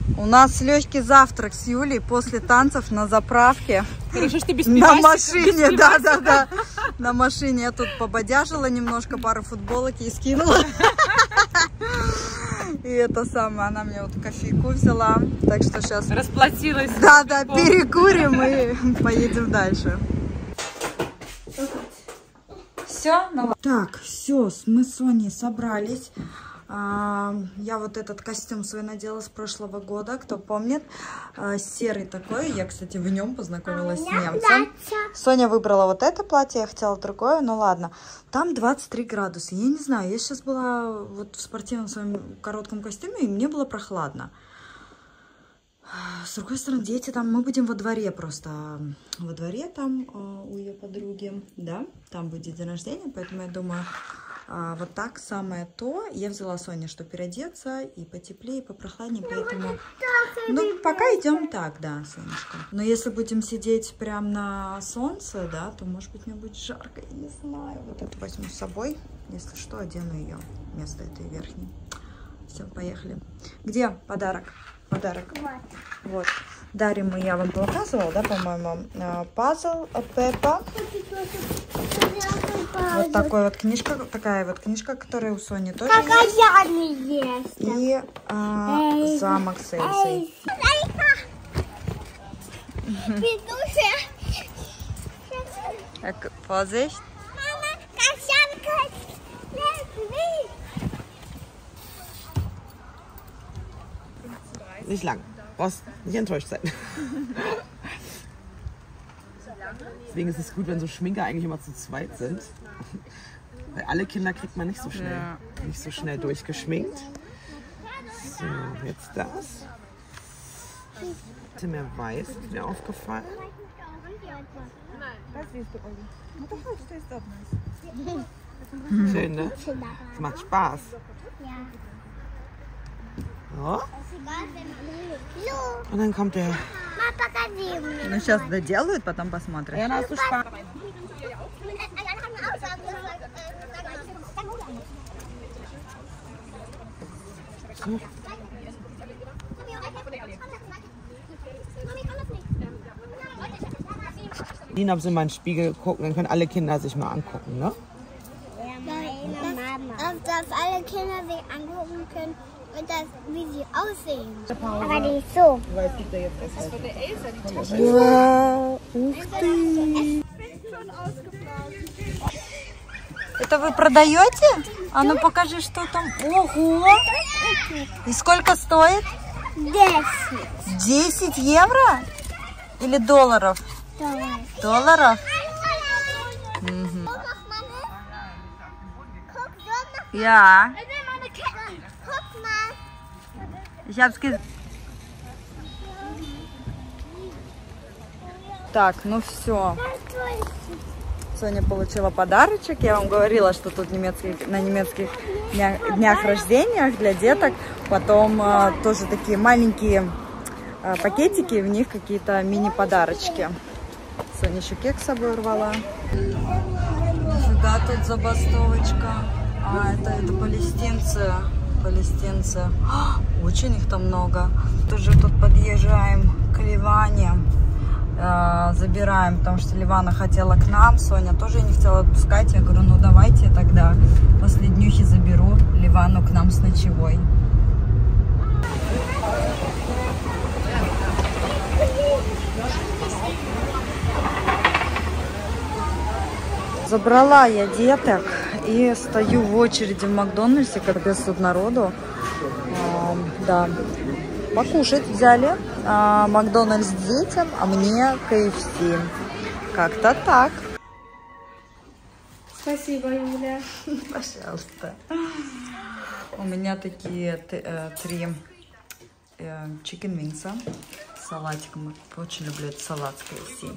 У нас легкий завтрак с Юлей после танцев на заправке. Хорошо, что без на машине, да. На машине я тут пободяжила немножко, пару футболок ей скинула. И это самое, она мне вот кофейку взяла. Так что сейчас... Расплатилась. Да, перекурим и поедем дальше. Все? Так, все, мы с Соней собрались. Я вот этот костюм свой надела с прошлого года, кто помнит. Серый такой. Я, кстати, в нем познакомилась с немцем. Соня выбрала вот это платье, я хотела другое, ну ладно. Там 23 градуса. Я не знаю, я сейчас была вот в спортивном своем коротком костюме, и мне было прохладно. С другой стороны, дети там, мы будем во дворе просто. Во дворе там у ее подруги, да, там будет день рождения, поэтому я думаю... вот так самое то. Я взяла Соне, чтобы переодеться и потеплее, и попрохладнее, поэтому... Ну, пока идем так, да, Сонечка. Но если будем сидеть прям на солнце, да, то, может быть, мне будет жарко, я не знаю. Вот это возьму с собой. Если что, одену ее вместо этой верхней. Все, поехали. Где подарок? Подарок. Вот. Дарим мы, я вам показывала, да, по-моему, пазл Пеппа. Вот такой вот книжка, такая вот книжка, которая у Сони тоже есть. И замок с Эльзой. Vorsicht. Nicht lang. Brauchst nicht enttäuscht sein. Deswegen ist es gut, wenn so Schminker eigentlich immer zu zweit sind. Weil alle Kinder kriegt man nicht so schnell, durchgeschminkt. So, jetzt das. Bisschen mehr weiß ist mir aufgefallen. Schön, ne? Das macht Spaß. So. Und dann kommt der... Ну, сейчас доделают, потом посмотрим. Ob sie mal in den Spiegel gucken, dann können alle Kinder sich mal angucken, ne? Dass alle Kinder sich angucken können und das, wie sie aussehen. Aber die ist so. Weil es gibt ja jetzt erst Das wird der Elsa, die Wow, ух ты! Это вы продаете? А ну покажи, что там. Ого! И сколько стоит? 10. 10 евро? Или долларов? Долларов? Угу. Ja. Ich hab's gesehen. Так, ну все. Соня получила подарочек. Я вам говорила, что тут на немецких днях рождения для деток. Потом тоже такие маленькие пакетики, в них какие-то мини-подарочки. Соня еще кекс с собой урвала. Нифига тут забастовочка. Это палестинцы. Очень их там много. Тоже тут подъезжаем к Ливане. Забираем, потому что Ливана хотела к нам. Соня тоже не хотела отпускать. Я говорю, ну давайте тогда после днюхи заберу Ливану к нам с ночевой. Забрала я деток и стою в очереди в Макдональдсе, когда тут народу. Да, покушать взяли. Макдональдс детям, а мне KFC. Как-то так. Спасибо, Юля. Пожалуйста. У меня такие 3 chicken wings с салатиком. Очень люблю этот салат с KFC.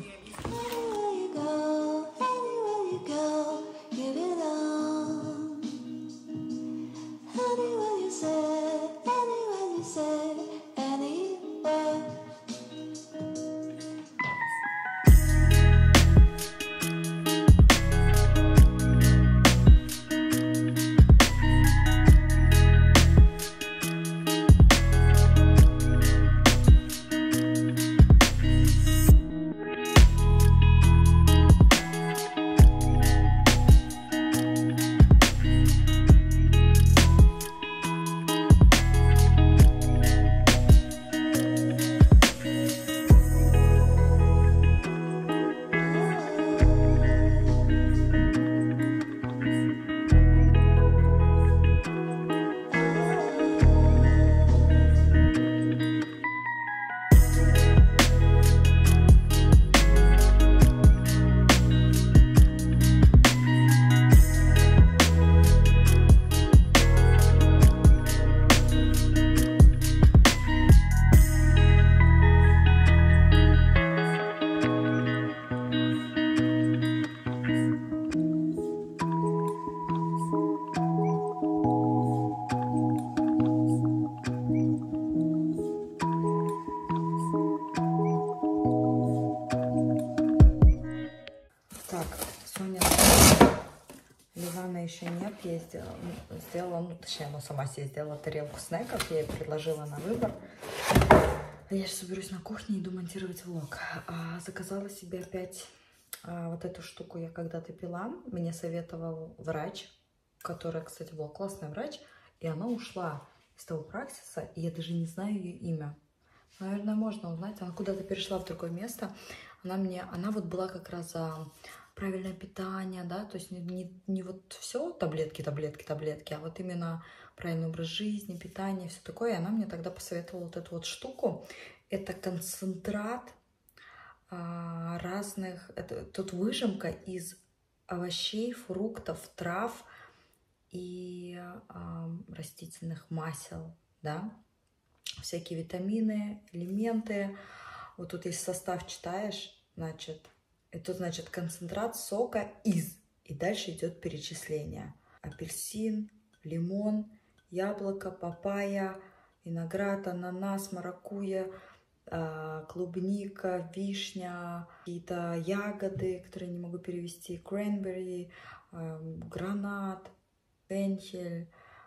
ну, точнее, она сама себе сделала тарелку снеков, я ей предложила на выбор. Я сейчас соберусь на кухне, иду монтировать влог. Заказала себе опять вот эту штуку, я когда-то пила. Мне советовал врач, которая, кстати, была классный врач, и она ушла из того практиса, и я даже не знаю ее имя. Наверное, можно узнать. Она куда-то перешла в другое место. Она вот была как раз за правильное питание, да, то есть не вот все таблетки, а вот именно правильный образ жизни, питание, все такое. И она мне тогда посоветовала вот эту вот штуку. Это концентрат разных, тут выжимка из овощей, фруктов, трав и растительных масел, да, всякие витамины, элементы. Вот тут есть состав, читаешь, значит, это значит концентрат сока из, и дальше идет перечисление. Апельсин, лимон, яблоко, папайя, виноград, ананас, маракуйя, клубника, вишня, какие-то ягоды, которые не могу перевести, кренбери, гранат, фенхель,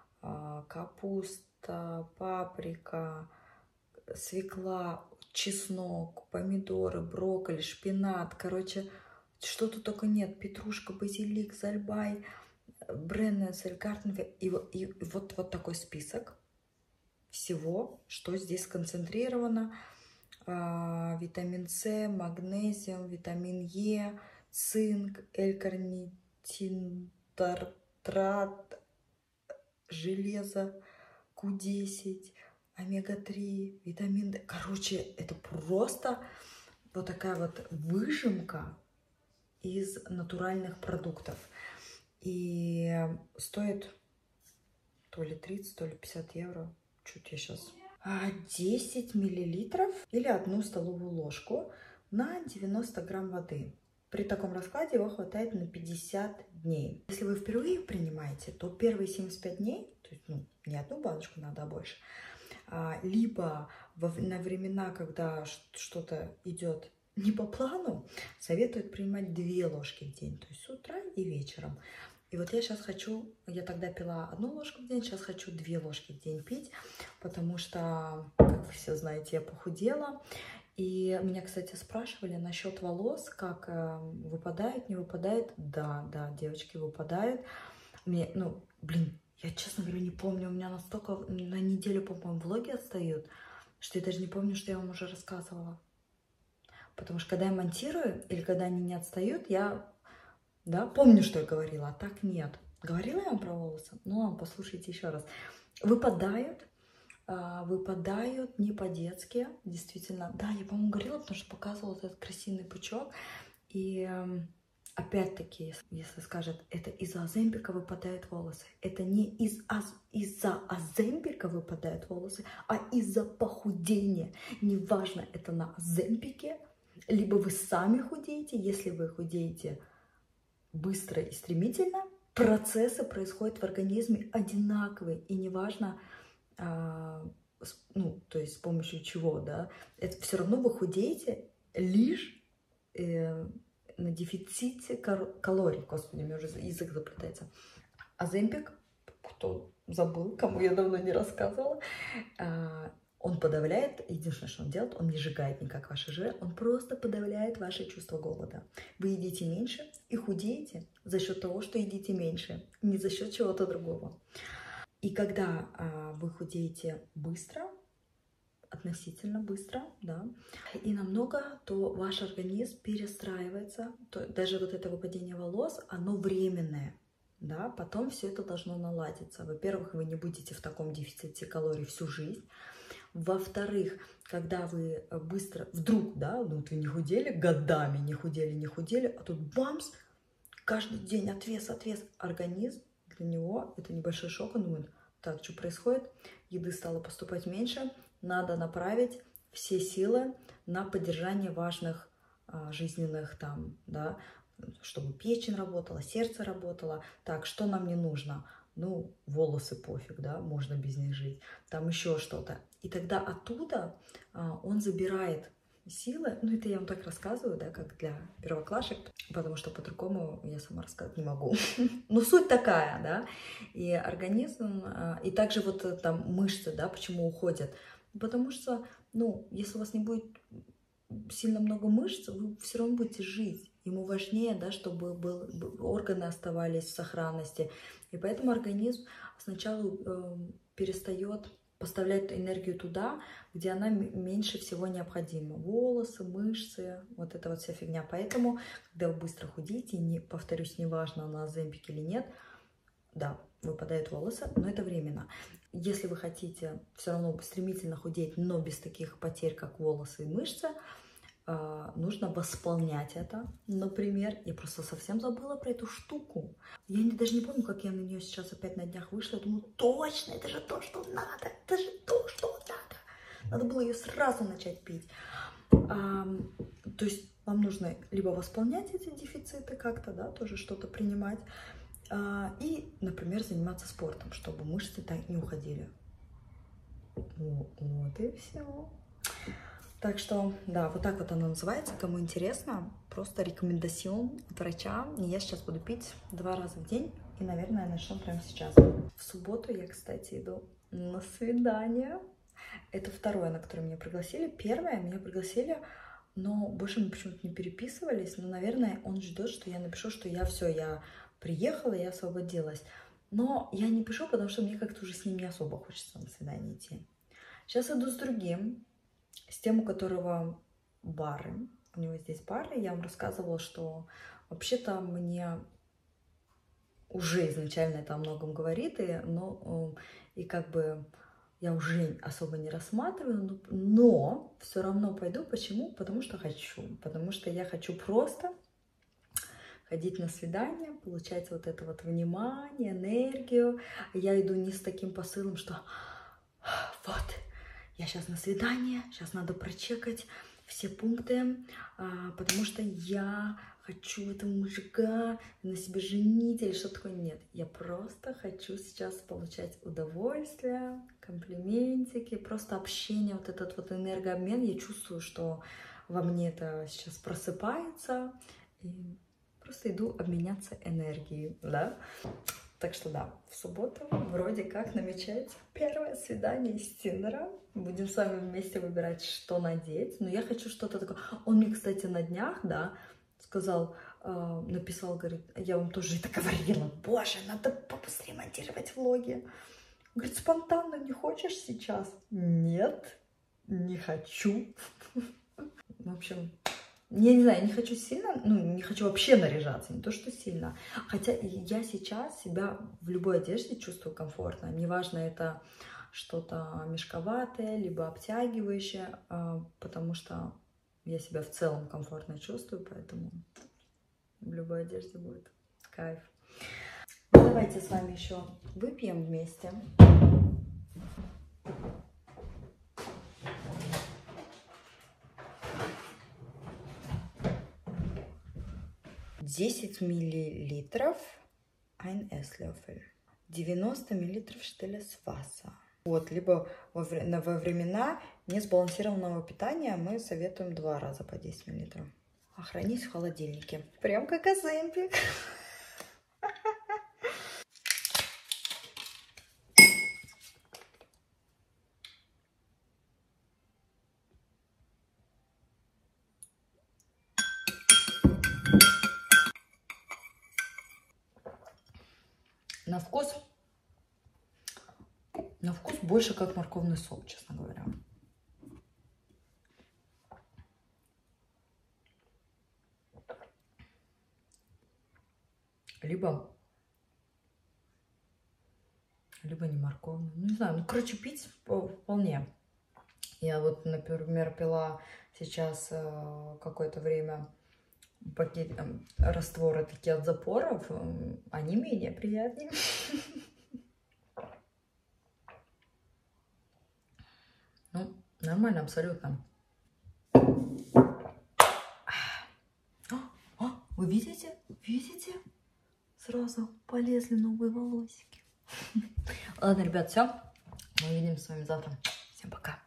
капуста, паприка, свекла, чеснок, помидоры, брокколи, шпинат. Короче, что тут только нет. Петрушка, базилик, сальбай, бреннессель, гартенве. И вот такой список всего, что здесь сконцентрировано. Витамин С, магнезиум, витамин Е, цинк, L-карнитин, тартрат, железо, Q10, омега-3, витамин D. Короче, это просто вот такая вот выжимка из натуральных продуктов. И стоит то ли 30, то ли 50 евро. Чуть я сейчас... 10 миллилитров или 1 столовую ложку на 90 грамм воды. При таком раскладе его хватает на 50 дней. Если вы впервые принимаете, то первые 75 дней, то есть не одну баночку надо, а больше, либо на времена, когда что-то идет не по плану, советуют принимать 2 ложки в день, то есть с утра и вечером. И вот я сейчас хочу, я тогда пила 1 ложку в день, сейчас хочу 2 ложки в день пить, потому что, как вы все знаете, я похудела. И меня, кстати, спрашивали насчет волос, как выпадает, не выпадает. Да, девочки, выпадают. Мне, я, честно говоря, не помню, у меня настолько на неделю, по-моему, влоги отстают, что я даже не помню, что я вам уже рассказывала. Потому что когда я монтирую или когда они не отстают, я... Да, помню, что я говорила, а так нет. Говорила я вам про волосы? Ну ладно, послушайте еще раз. Выпадают не по-детски, действительно. Да, я, по-моему, говорила, потому что показывала вот этот красивый пучок. И опять-таки, если скажет, это из-за оземпика выпадают волосы. Это не из-за оземпика выпадают волосы, а из-за похудения. Неважно, это на оземпике, либо вы сами худеете. Если вы худеете быстро и стремительно, процессы происходят в организме одинаковые, и неважно, то есть с помощью чего, да, это все равно вы худеете лишь на дефиците калорий. Господи, у меня уже язык заплетается. Оземпик, кто забыл, кому я давно не рассказывала, он подавляет, единственное, что он делает, он не сжигает никак ваши жиры, он просто подавляет ваше чувство голода. Вы едите меньше и худеете за счет того, что едите меньше, не за счет чего-то другого. И когда вы худеете быстро, относительно быстро, да, и намного, то ваш организм перестраивается, то даже вот это выпадение волос, оно временное. Да, потом все это должно наладиться. Во-первых, вы не будете в таком дефиците калорий всю жизнь. Во-вторых, когда вы быстро, вдруг, да, вот вы не худели, годами не худели, а тут бамс, каждый день отвес, организм, для него это небольшой шок, он думает, так, что происходит, еды стало поступать меньше, надо направить все силы на поддержание важных жизненных там, да, чтобы печень работала, сердце работало. Так, что нам не нужно? Ну, волосы пофиг, да, можно без них жить. Там еще что-то. И тогда оттуда он забирает силы. Ну, это я вам так рассказываю, да, как для первоклашек, потому что по-другому я сама рассказать не могу. Но суть такая, да. И организм, и также вот там мышцы, да, почему уходят. Потому что, ну, если у вас не будет сильно много мышц, вы все равно будете жить. Ему важнее, да, чтобы органы оставались в сохранности. И поэтому организм сначала перестает поставлять энергию туда, где она меньше всего необходима. Волосы, мышцы, вот эта вот вся фигня. Поэтому, когда вы быстро худеете, не, повторюсь, неважно, на Оземпике или нет, да, выпадают волосы, но это временно. Если вы хотите все равно стремительно худеть, но без таких потерь, как волосы и мышцы, нужно восполнять это. Например, я просто совсем забыла про эту штуку. Я даже не помню, как я на нее сейчас опять на днях вышла. Я думаю, точно, это же то, что надо. Это же то, что надо. Надо было ее сразу начать пить. То есть вам нужно либо восполнять эти дефициты как-то, да, тоже что-то принимать. И, например, заниматься спортом, чтобы мышцы так не уходили. Вот и все. Так что, да, вот так вот оно называется. Кому интересно, просто рекомендацион от врача. И я сейчас буду пить 2 раза в день. И, наверное, начну прямо сейчас. В субботу я, кстати, иду на свидание. Это второе, на которое меня пригласили. Первое меня пригласили, но больше мы почему-то не переписывались. Но, наверное, он ждет, что я напишу, что я приехала, я освободилась. Но я не пишу, потому что мне как-то уже с ним не особо хочется на свидание идти. Сейчас иду с другим. С тем, у которого бары. У него здесь бары. Я вам рассказывала, что вообще-то мне уже изначально это о многом говорит. И как бы я уже особо не рассматриваю. Но все равно пойду. Почему? Потому что хочу. Потому что я хочу просто ходить на свидание, получать вот это вот внимание, энергию. Я иду не с таким посылом, что вот... Я сейчас на свидание, сейчас надо прочекать все пункты, потому что я хочу этого мужика на себе женить или что-то такое. Нет, я просто хочу сейчас получать удовольствие, комплиментики, просто общение, вот этот вот энергообмен. Я чувствую, что во мне это сейчас просыпается, и просто иду обменяться энергией, да. Так что да, в субботу вроде как намечается первое свидание из Тиндера. Будем с вами вместе выбирать, что надеть. Но я хочу что-то такое. Он мне, кстати, на днях, да, сказал, написал, говорит, я вам тоже это говорила. Боже, надо побыстрее монтировать влоги. Говорит, спонтанно не хочешь сейчас? Нет, не хочу. В общем... Я не знаю, я не хочу сильно, не хочу вообще наряжаться, не то что сильно. Хотя я сейчас себя в любой одежде чувствую комфортно. Неважно, это что-то мешковатое, либо обтягивающее, потому что я себя в целом комфортно чувствую, поэтому в любой одежде будет кайф. Давайте с вами еще выпьем вместе. 10 миллилитров ein Esslöffel, 90 миллилитров Stilles Wasser. Вот, либо во времена несбалансированного питания мы советуем 2 раза по 10 миллилитров. А хранить в холодильнике. Прям как Оземпик. На вкус больше как морковный сок, честно говоря. Либо не морковный. Ну, не знаю, короче, пить вполне. Я вот, например, пила сейчас какое-то время растворы такие от запоров. Они менее приятные. Ну, нормально, абсолютно. Вы видите? Видите? Сразу полезли новые волосики. Ладно, ребят, все. Мы увидимся с вами завтра. Всем пока.